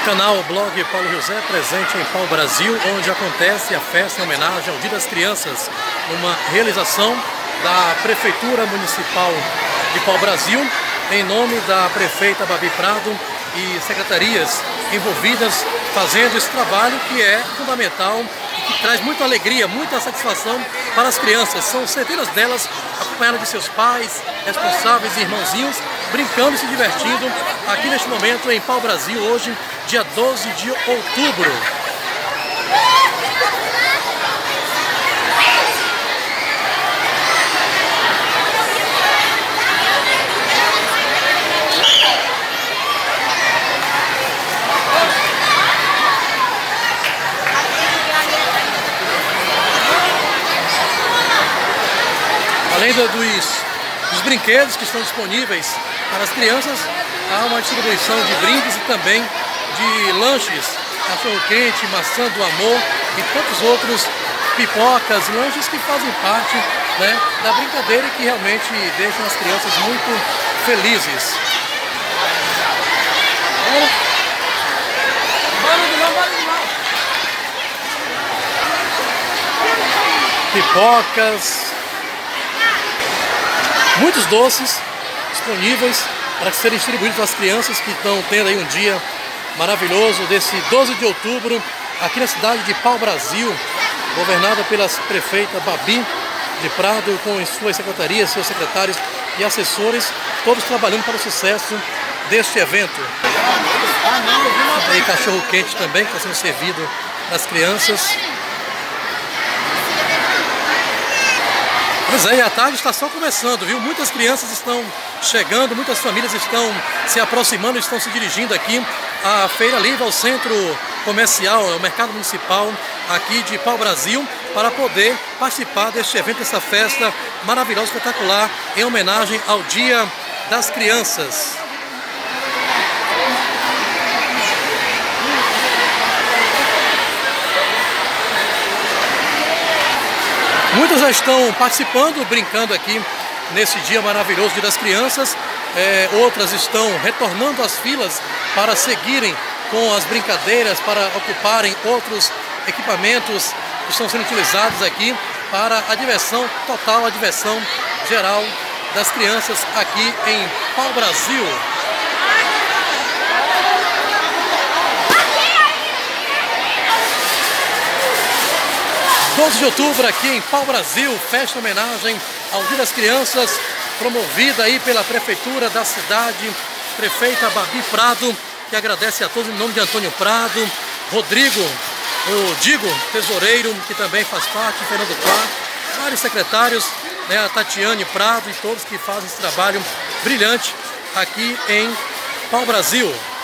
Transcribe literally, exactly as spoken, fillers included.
Canal Blog Paulo José, presente em Pau Brasil, onde acontece a festa em homenagem ao Dia das Crianças, uma realização da Prefeitura Municipal de Pau Brasil, em nome da prefeita Babi Prado e secretarias envolvidas, fazendo esse trabalho que é fundamental e que traz muita alegria, muita satisfação para as crianças. São centenas delas acompanhadas de seus pais, responsáveis e irmãozinhos, brincando e se divertindo aqui neste momento em Pau Brasil, hoje, dia doze de outubro. Além dos, dos brinquedos que estão disponíveis para as crianças, há uma distribuição de brindes e também de lanches, cachorro-quente, maçã do amor e tantos outros pipocas, lanches que fazem parte, né, da brincadeira e que realmente deixam as crianças muito felizes. Pipocas, muitos doces disponíveis para serem distribuídos às crianças que estão tendo aí um dia maravilhoso desse doze de outubro aqui na cidade de Pau Brasil, governada pela prefeita Babi de Prado, com suas secretarias, seus secretários e assessores, todos trabalhando para o sucesso deste evento. Aí cachorro quente também que está sendo servido às crianças. Pois é, e a tarde está só começando, viu? Muitas crianças estão chegando, muitas famílias estão se aproximando, estão se dirigindo aqui à Feira Livre, ao centro comercial, ao mercado municipal aqui de Pau Brasil, para poder participar deste evento, dessa festa maravilhosa, espetacular, em homenagem ao Dia das Crianças. Muitas já estão participando, brincando aqui nesse dia maravilhoso, Dia das Crianças. É, outras estão retornando às filas para seguirem com as brincadeiras, para ocuparem outros equipamentos que estão sendo utilizados aqui para a diversão total, a diversão geral das crianças aqui em Pau Brasil. doze de outubro aqui em Pau Brasil, festa em homenagem ao Dia das Crianças, promovida aí pela Prefeitura da cidade, prefeita Babi Prado, que agradece a todos em nome de Antônio Prado, Rodrigo, o Digo, tesoureiro, que também faz parte, Fernando Clá, vários secretários, né, a Tatiane Prado e todos que fazem esse trabalho brilhante aqui em Pau Brasil.